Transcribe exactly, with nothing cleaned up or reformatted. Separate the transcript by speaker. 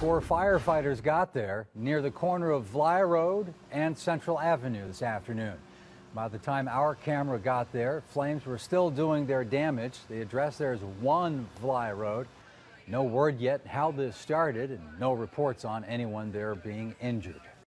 Speaker 1: Four firefighters got there near the corner of Vlia Road and Central Avenue this afternoon. By the time our camera got there, flames were still doing their damage. The address there is one Vlia Road. No word yet how this started and no reports on anyone there being injured.